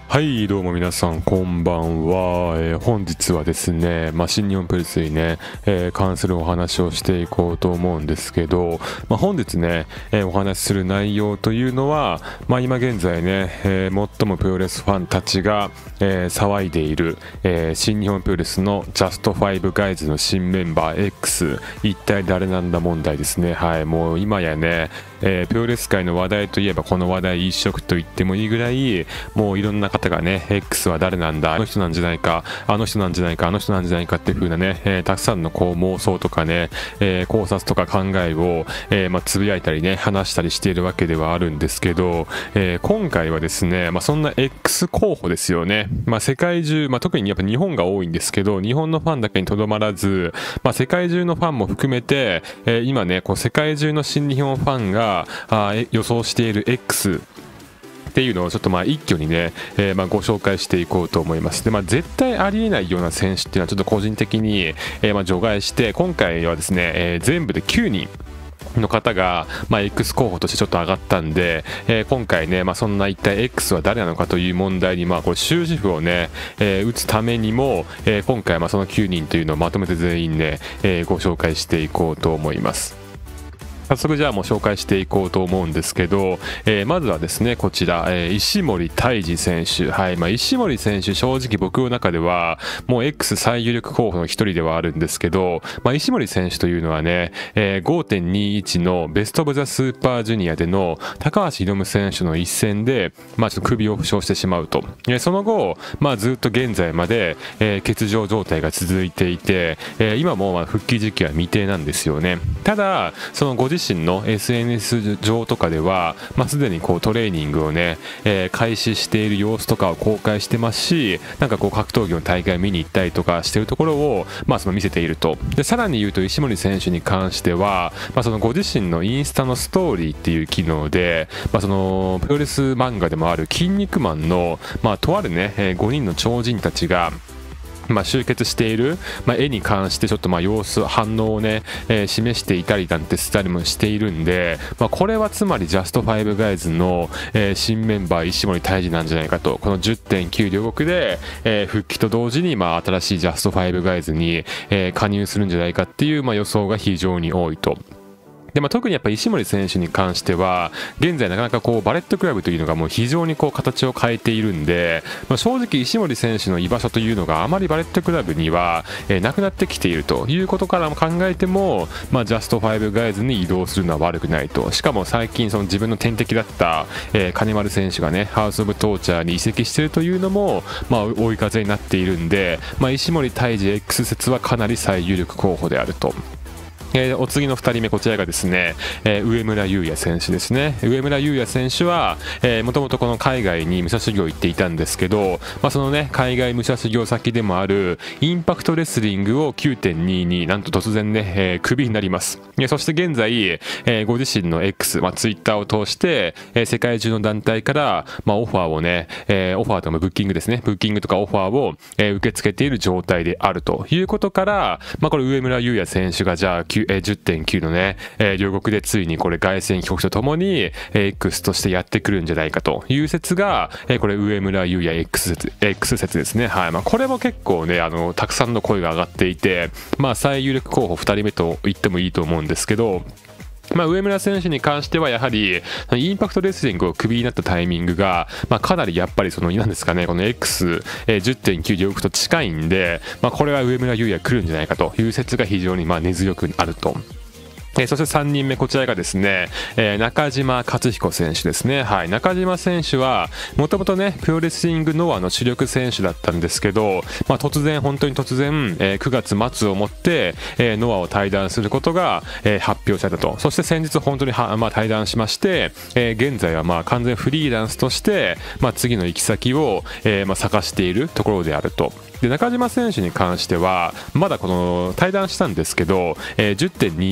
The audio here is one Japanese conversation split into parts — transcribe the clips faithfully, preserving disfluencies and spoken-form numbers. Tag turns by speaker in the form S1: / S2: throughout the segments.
S1: はいどうも皆さんこんばんは、えー本日はですね、まあ、新日本プロレスにね、えー関するお話をしていこうと思うんですけど、まあ、本日ね、えーお話しする内容というのは、まあ、今現在ね、えー最もプロレスファンたちが、えー騒いでいる、えー新日本プロレスのジャストファイブガイズの新メンバー X 一体誰なんだ問題ですね。はい、もう今やね、えープロレス界の話題といえばこの話題一色と言ってもいいぐらい、もういろんな方がね X は誰なんだ、あの人なんじゃないか、あの人なんじゃないか、あの人なんじゃないかっていう風なね、えーたくさんのこう妄想とかね、えー考察とか考えを、えーまあ、つぶやいたりね話したりしているわけではあるんですけど、えー今回はですね、まあ、そんな X 候補ですよね、まあ、世界中、まあ、特にやっぱ日本が多いんですけど、日本のファンだけにとどまらず、まあ、世界中のファンも含めて、えー今ねこう世界中の新日本ファンがあーえ予想している Xっていうのをちょっとまあ一挙にね、えーまあご紹介していこうと思います。で、まあ、絶対ありえないような選手っていうのはちょっと個人的に、えーまあ除外して、今回はですね、えー全部できゅうにんの方が、まあ、X 候補としてちょっと上がったんで、えー今回ね、まあ、そんな一体 X は誰なのかという問題に、まあ、これ終止符をね、えー打つためにも、えー今回はまあそのきゅうにんというのをまとめて全員ね、えーご紹介していこうと思います。早速じゃあもう紹介していこうと思うんですけど、えーまずはですねこちら、えー石森泰治選手、はい、まあ、石森選手正直僕の中ではもう X 最有力候補の一人ではあるんですけど、まあ、石森選手というのはね、えー ごてんにいち のベスト・オブ・ザ・スーパージュニアでの高橋宏夢選手の一戦で、まあ、ちょっと首を負傷してしまうと、えーその後、まあ、ずっと現在まで、えー欠場状態が続いていて、えー今もまあ復帰時期は未定なんですよね。ただそのご自身の エスエヌエス 上とかでは、まあ、すでにこうトレーニングをね、えー開始している様子とかを公開してますし、なんかこう格闘技の大会見に行ったりとかしてるところを、まあ、その見せていると。でさらに言うと石森選手に関しては、まあ、そのご自身のインスタのストーリーっていう機能で、まあ、そのプロレス漫画でもある筋肉マンの、まあ、とあるね、えーごにんの超人たちがまあ、集結している、まあ、絵に関してちょっとまあ様子反応をね、えー示していたりなんてしたりもしているんで、まあ、これはつまりジャストファイブガイズの、えー新メンバー石森泰治なんじゃないかと。この じゅってんきゅう 両国で、えー復帰と同時にまあ新しいジャストファイブガイズに、えー加入するんじゃないかっていうまあ予想が非常に多いと。でまあ、特にやっぱ石森選手に関しては現在なかなかこうバレットクラブというのがもう非常にこう形を変えているんで、まあ、正直石森選手の居場所というのがあまりバレットクラブには、えーなくなってきているということからも考えても、まあ、ジャストファイブガイズに移動するのは悪くないと。しかも最近その自分の天敵だった、えー金丸選手がねハウス・オブ・トーチャーに移籍しているというのも、まあ、追い風になっているんで、まあ、石森泰治 X 説はかなり最有力候補であると。えーお次のふたりめこちらがですね、えー上村優也選手ですね。上村優也選手はもともとこの海外に武者修行行っていたんですけど、まあ、そのね海外武者修行先でもあるインパクトレスリングを きゅうてんにいになんと突然ね、えークビになります。えーそして現在、えーご自身の X、まあ、ツイッターを通して、えー世界中の団体から、まあ、オファーをね、えーオファーともブッキングですねブッキングとかオファーを、えー受け付けている状態であるということから、まあ、これ上村優也選手がじゃあじゅってんきゅうのね、えー両国でついにこれ凱旋帰国とともに、えー X としてやってくるんじゃないかという説が、えーこれ上村優也 X 説、X 説ですね。はい、まあ、これも結構ねあのたくさんの声が上がっていて、まあ、最有力候補ふたりめと言ってもいいと思うんですけど、まあ、上村選手に関してはやはりインパクトレスリングをクビになったタイミングが、まあ、かなりやっぱりその何ですかねこの エックスじゅってんきゅう 両国と近いんで、まあ、これは上村優也来るんじゃないかという説が非常にまあ根強くあると。えー、そしてさんにんめこちらがですね、えー中島克彦選手ですね。はい、中島選手はもともとねプロレスリングノアの主力選手だったんですけど、まあ、突然本当に突然、えーくがつ末をもって、えーノアを退団することが、えー発表されたと。そして先日本当には、まあ、退団しまして、えー現在はまあ完全フリーランスとして、まあ、次の行き先を、えーまあ探しているところであると。で中島選手に関してはまだこの対談したんですけど、えー、じゅってんにじゅうと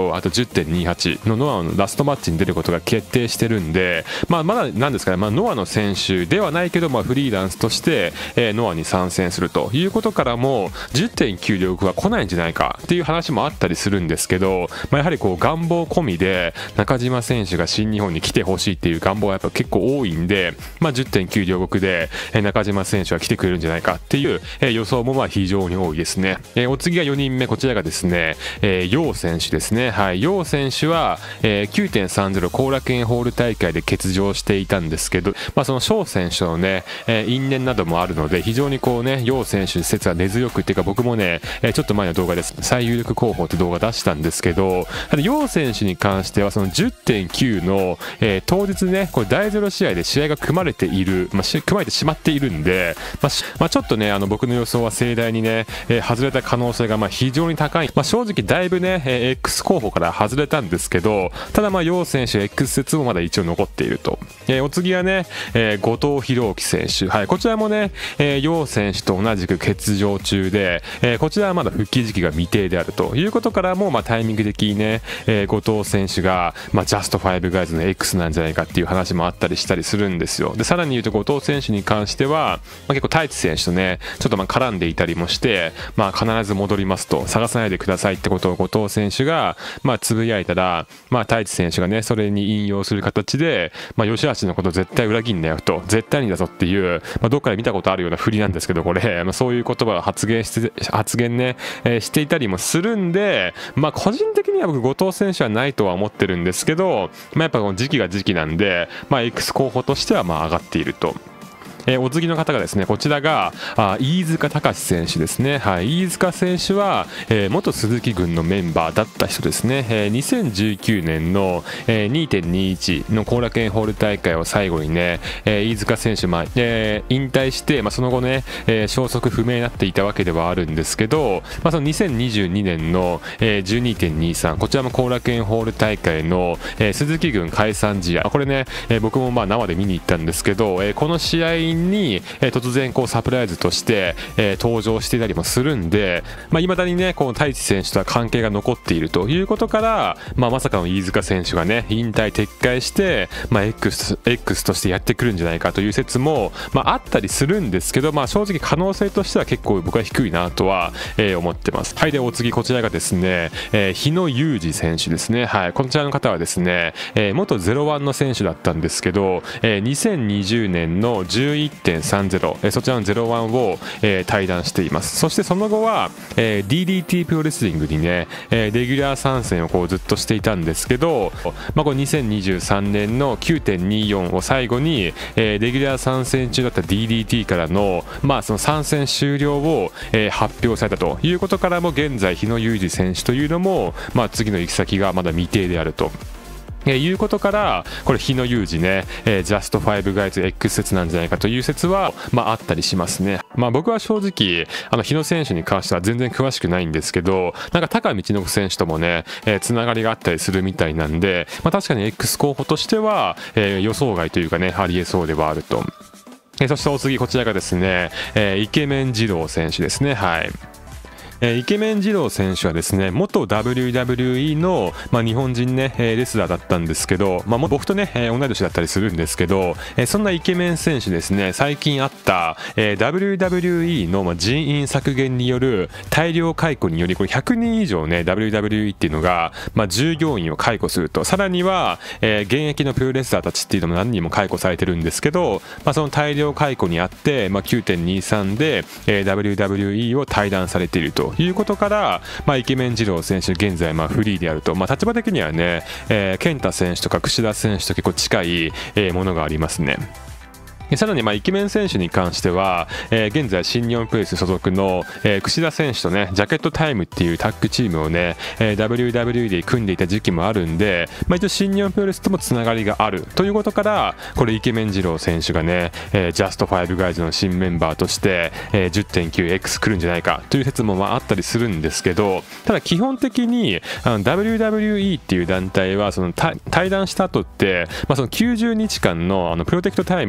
S1: とあと じゅってんにじゅうはち のノアのラストマッチに出ることが決定してるんで、まあ、まだなんですかね、まあ、ノアの選手ではないけど、まあ、フリーランスとして、えー、ノアに参戦するということからも じゅってんきゅう 両国は来ないんじゃないかっていう話もあったりするんですけど、まあ、やはりこう願望込みで中島選手が新日本に来てほしいっていう願望はやっぱ結構多いんで、まあ、じゅってんきゅう 両国で中島選手は来てくれるんじゃないかっていう予想もまあ非常に多いですね。えー、お次がよにんめ、こちらがですね、えー、楊選手ですね。はい、楊選手は、えー、きゅうてんさんじゅう 後楽園ホール大会で欠場していたんですけど、まあ、その翔選手のね、えー、因縁などもあるので非常にこうね、楊選手説は根強くっていうか、僕もね、えー、ちょっと前の動画です最有力候補って動画出したんですけど、ただ楊選手に関してはその じゅってんきゅう の、えー、当日ね、これだいゼロ試合で試合が組まれている、まあ、組まれてしまっているんで、まあまあ、ちょっとね、あの僕の予想は盛大にね、えー、外れた可能性がまあ非常に高い。まあ、正直だいぶね、えー、X 候補から外れたんですけど、ただまあ楊選手 X 説もまだ一応残っていると。えー、お次はね、えー、後藤弘樹選手、はい、こちらもね、えー、楊選手と同じく欠場中で、えー、こちらはまだ復帰時期が未定であるということからも、まあ、タイミング的にね、えー、後藤選手が、まあ、ジャストファイブガイズの X なんじゃないかっていう話もあったりしたりするんですよ。でさらに言うと後藤選手に関しては、まあ、結構太一選手とねちょっとまあ絡んでいたりもして、まあ、必ず戻りますと、探さないでくださいってことを後藤選手がまあつぶやいたら、まあ、太一選手がねそれに引用する形で、まあ、吉橋のこと絶対裏切んなよと、絶対にだぞっていう、まあ、どっかで見たことあるような振りなんですけど、これ、まあ、そういう言葉を発言して発言ね、えー、していたりもするんで、まあ、個人的には僕後藤選手はないとは思ってるんですけど、まあ、やっぱこの時期が時期なんで、まあ、X 候補としてはまあ上がっていると。えー、お次の方がですね、こちらがあ飯塚隆選手ですね。はい、飯塚選手は、えー、元鈴木軍のメンバーだった人ですね。えー、にせんじゅうきゅうねんの、えー、にてんにいち の後楽園ホール大会を最後にね、えー、飯塚選手、まあえー、引退して、まあ、その後ね、えー、消息不明になっていたわけではあるんですけど、まあ、そのにせんにじゅうにねんの、えー、じゅうにてんにさん こちらも後楽園ホール大会の、えー、鈴木軍解散試合、これね、えー、僕もまあ生で見に行ったんですけど、えー、この試合に、えー、突然こうサプライズとして、えー、登場していたりもするんで、まあ、未だにねこの太一選手とは関係が残っているということから、まあ、まさかの飯塚選手がね引退撤回して、まあ、X, X としてやってくるんじゃないかという説も、まあ、あったりするんですけど、まあ、正直可能性としては結構僕は低いなとは、えー、思ってます。はい、でお次こちらがですね、えー、日野裕二選手ですね。はい、こちらの方はですね、えー、元ゼロワンの選手だったんですけど、えー、にせんにじゅうねんの じゅういってんさんじゅう、えー、そちらのゼロワンを、えー、退団しています。そしてその後は、えー、ディーディーティー プロレスリングにね、えー、レギュラー参戦をこうずっとしていたんですけど、まあ、これにせんにじゅうさんねんの きゅうてんにじゅうよん を最後に、えー、レギュラー参戦中だった ディーディーティー からの、まあ、その参戦終了を、えー、発表されたということからも、現在日野裕二選手というのも、まあ、次の行き先がまだ未定であると。えー、いうことから、これ日野裕二ね、えー、ジャストファイブガイズ X 説なんじゃないかという説は、まあ、あったりしますね。まあ、僕は正直あの日野選手に関しては全然詳しくないんですけど、なんか高道信選手ともね、えー、つながりがあったりするみたいなんで、まあ、確かに X 候補としては、えー、予想外というかね、ありえそうではあると。えー、そしてお次こちらがですね、えー、イケメン二郎選手ですね。はい。えー、イケメン二郎選手はですね、元 ダブリューダブリューイー の、まあ、日本人ね、えー、レスラーだったんですけど、まあ、僕とね、えー、同い年だったりするんですけど、えー、そんなイケメン選手ですね、最近あった、えー、ダブリューダブリューイー の、まあ、人員削減による大量解雇により、これひゃくにん以上ね ダブリューダブリューイー っていうのが、まあ、従業員を解雇すると、さらには、えー、現役のプロレスラーたちっていうのも何人も解雇されてるんですけど、まあ、その大量解雇にあって、まあ、きゅうてんにさん で、えー、ダブリューダブリューイー を退団されているということから、まあ、イケメン二郎選手現在まあフリーであると、まあ、立場的にはね、えー、健太選手とか櫛田選手と結構近い、えー、ものがありますね。さらにまあイケメン選手に関しては、えー、現在新日本プロレス所属の、えー、櫛田選手とねジャケットタイムっていうタッグチームをね、えー、ダブリューダブリューイー で組んでいた時期もあるんで、まあ、一応新日本プロレスともつながりがあるということから、これイケメン二郎選手がね、えー、ジャストファイブガイズの新メンバーとして、えー、じゅってんきゅうエックス 来るんじゃないかという説もまああったりするんですけど、ただ基本的にあの ダブリューダブリューイー っていう団体はその対談した後って、まあ、そのきゅうじゅうにちかんのあのプロテクトタイムっていう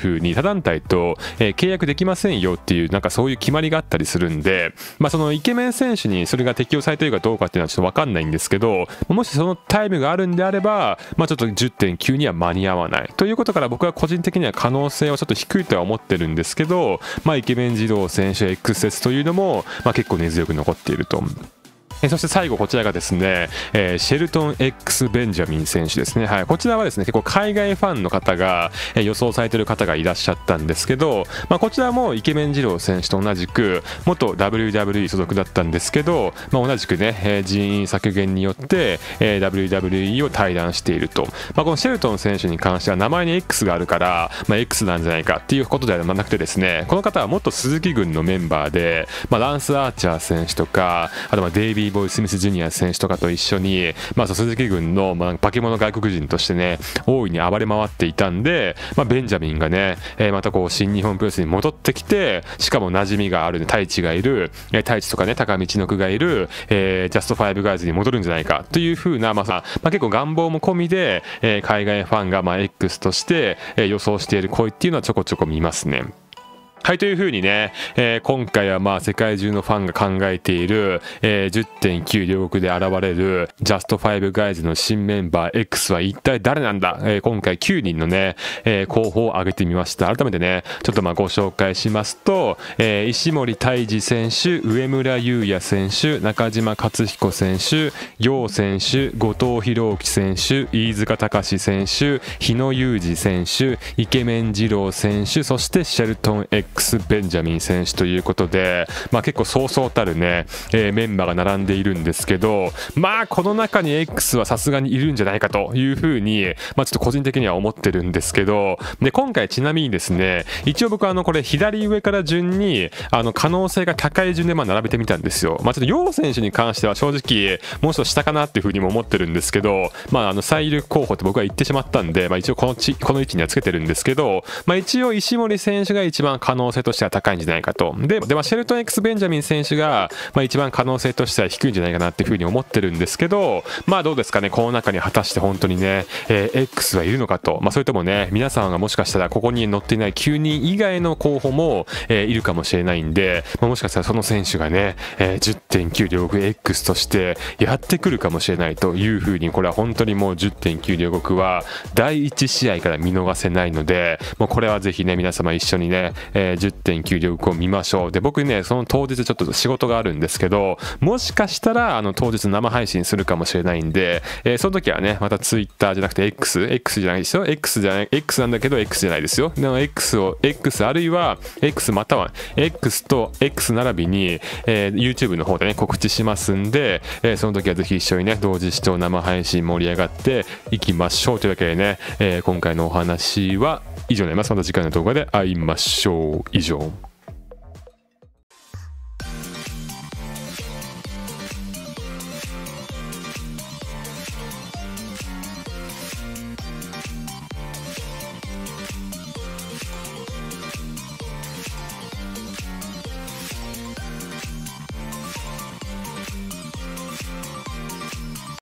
S1: 風に他団体と、えー、契約できませんよっていうなんかそういう決まりがあったりするんで、まあ、そのイケメン選手にそれが適用されているかどうかっていうのはちょっと分かんないんですけど、もしそのタイムがあるんであれば、まあ、ちょっと じゅってんきゅう には間に合わないということから、僕は個人的には可能性はちょっと低いとは思ってるんですけど、まあ、イケメン二郎選手 X 説というのも、まあ、結構根強く残っていると。えそして最後こちらがですね、えー、シェルトン X ベンジャミン選手ですね。はい、こちらはですね結構海外ファンの方が、えー、予想されている方がいらっしゃったんですけど、まあ、こちらもイケメン二郎選手と同じく元 ダブリューダブリューイー 所属だったんですけど、まあ、同じくね、えー、人員削減によって、えー、ダブリューダブリューイー を退団していると。まあ、このシェルトン選手に関しては名前に X があるから、まあ、X なんじゃないかっていうことではなくてですね、この方は元鈴木軍のメンバーで、まあ、ランス・アーチャー選手とか、あとまあデイビー・ボーイ・スミス・ジュニア選手とかと一緒に、まあ、鈴木軍の、まあ、化け物外国人としてね大いに暴れ回っていたんで、まあ、ベンジャミンがね、えー、またこう新日本プロレスに戻ってきて、しかも馴染みがある、ね、太一がいる、えー、太一とかね高道の久がいる、えー、ジャストファイブガイズに戻るんじゃないかという風な、まあまあ、結構願望も込みで、えー、海外ファンがまあ X として、えー、予想している声っていうのはちょこちょこ見ますね。はい、という風にね、えー、今回はまあ世界中のファンが考えている、えー、じゅってんきゅう 両国で現れるジャストファイブガイズの新メンバー X は一体誰なんだ、えー、今回きゅうにんのね、えー、候補を挙げてみました。改めてねちょっとまあご紹介しますと、えー、石森泰治選手、上村優也選手、中島克彦選手、楊選手、後藤弘樹選手、飯塚隆選手、日野裕二選手、イケメン二郎選手、そしてシェルトン X X ベンジャミン選手ということで、まあ、結構そうそうたるね、えー、メンバーが並んでいるんですけど、まあこの中に X はさすがにいるんじゃないかというふうに、まあ、ちょっと個人的には思ってるんですけど、で今回ちなみにですね一応僕はあのこれ左上から順にあの可能性が高い順でまあ並べてみたんですよ。まあ、ちょっと楊選手に関しては正直もうちょっと下かなっていうふうにも思ってるんですけど、まああの最有力候補って僕は言ってしまったんで、まあ、一応このちこの位置にはつけてるんですけど、まあ、一応石森選手が一番可能性としては高いんじゃないかと。で、でまあ、シェルトン X ベンジャミン選手が、まあ、一番可能性としては低いんじゃないかなっていうふうに思ってるんですけど、まあどうですかね、この中に果たして本当にね、えー、X はいるのかと。まあそれともね、皆さんがもしかしたらここに載っていないきゅうにん以外の候補も、えー、いるかもしれないんで、まあ、もしかしたらその選手がね、えー、じゅってんきゅう 両国 X としてやってくるかもしれないというふうに、これは本当にもう じゅってんきゅう 両国はだいいち試合から見逃せないので、もうこれはぜひね皆様一緒にね、えー、じゅってんきゅう 両国を見ましょう。で僕ねその当日ちょっと仕事があるんですけど、もしかしたらあの当日生配信するかもしれないんで、えー、その時はねまた Twitter じゃなくて X X じゃないですよ X じゃない X なんだけど X じゃないですよ。でも X を X あるいは X または X と X 並びに、えー、YouTube の方でね告知しますんで、えー、その時はぜひ一緒にね同時視聴生配信盛り上がっていきましょうというわけでね、えー、今回のお話は以上になります。また次回の動画で会いましょう。以上。